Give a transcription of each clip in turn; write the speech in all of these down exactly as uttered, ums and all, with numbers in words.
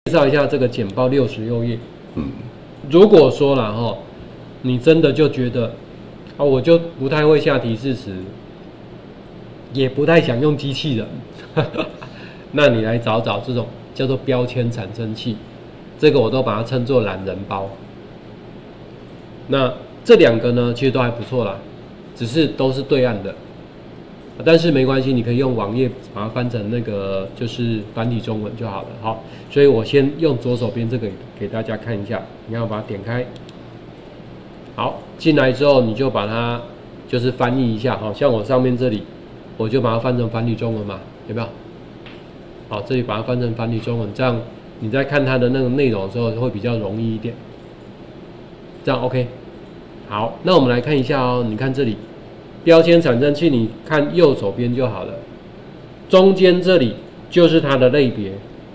介绍一下这个简报六十六页。 嗯，如果说啦哈，你真的就觉得啊，我就不太会下提示词，也不太想用机器人，那你来找找这种叫做标签产生器，这个我都把它称作懒人包。那这两个呢，其实都还不错啦，只是都是对岸的。但是没关系，你可以用网页把它翻成那个就是繁体中文就好了。好，所以我先用左手边这个给大家看一下。你看，我把它点开，好，进来之后你就把它就是翻译一下，好像我上面这里我就把它翻成繁体中文嘛，有没有？好，这里把它翻成繁体中文，这样你在看它的那个内容的时候会比较容易一点。这样 OK。好，那我们来看一下哦，你看这里。标签产生器，你看右手边就好了，中间这里就是它的类别。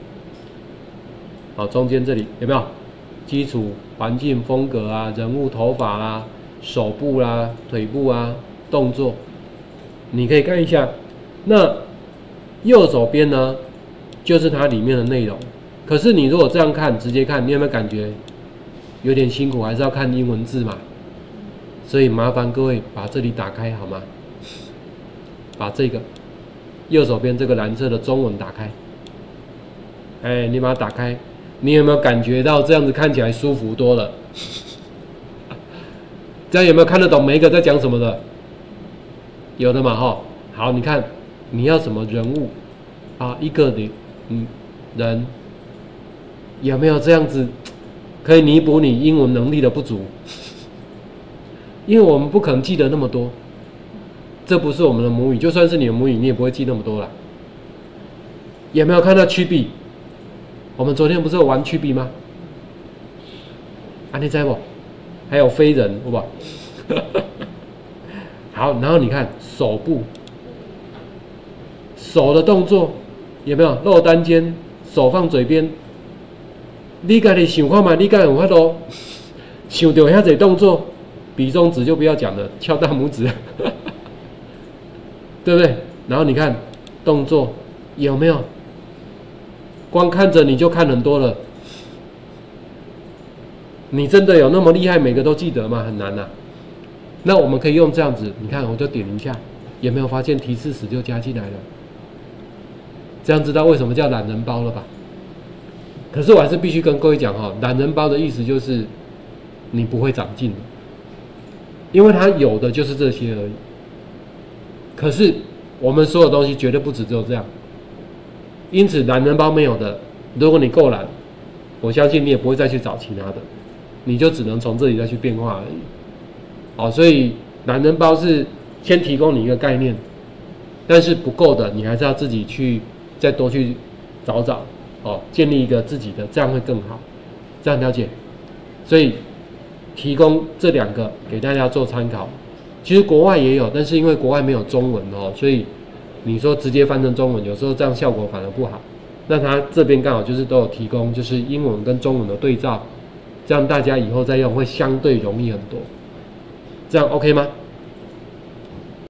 好，中间这里有没有基础环境风格啊、人物头发啦、手部啦、啊、腿部啊、动作，你可以看一下。那右手边呢，就是它里面的内容。可是你如果这样看，直接看，你有没有感觉有点辛苦？还是要看英文字嘛？所以麻烦各位把这里打开好吗？把这个右手边这个蓝色的中文打开。哎，你把它打开，你有没有感觉到这样子看起来舒服多了？这样有没有看得懂每一个在讲什么的？有的嘛哈。好，你看你要什么人物啊？一个的嗯人，有没有这样子可以弥补你英文能力的不足？因为我们不可能记得那么多，这不是我们的母语，就算是你的母语，你也不会记那么多啦。有没有看到曲臂？我们昨天不是有玩曲臂吗？啊，你知不？还有飞人，好不好？好，然后你看手部，手的动作有没有露单肩，手放嘴边？你家己想看嘛？你家有法度想到遐侪动作？比中指就不要讲了，敲大拇指，对不对？然后你看动作有没有？光看着你就看很多了。你真的有那么厉害，每个都记得吗？很难啊。那我们可以用这样子，你看我就点一下，有没有发现提示词就加进来了？这样知道为什么叫懒人包了吧？可是我还是必须跟各位讲哈，懒人包的意思就是你不会长进的。因为它有的就是这些而已，可是我们所有东西绝对不止只有这样，因此懒人包没有的，如果你够懒，我相信你也不会再去找其他的，你就只能从这里再去变化而已。好，所以懒人包是先提供你一个概念，但是不够的，你还是要自己去再多去找找，哦，建立一个自己的，这样会更好，这样了解。所以提供这两个给大家做参考，其实国外也有，但是因为国外没有中文哦，所以你说直接翻成中文，有时候这样效果反而不好。那它这边刚好就是都有提供，就是英文跟中文的对照，这样大家以后再用会相对容易很多。这样 OK 吗？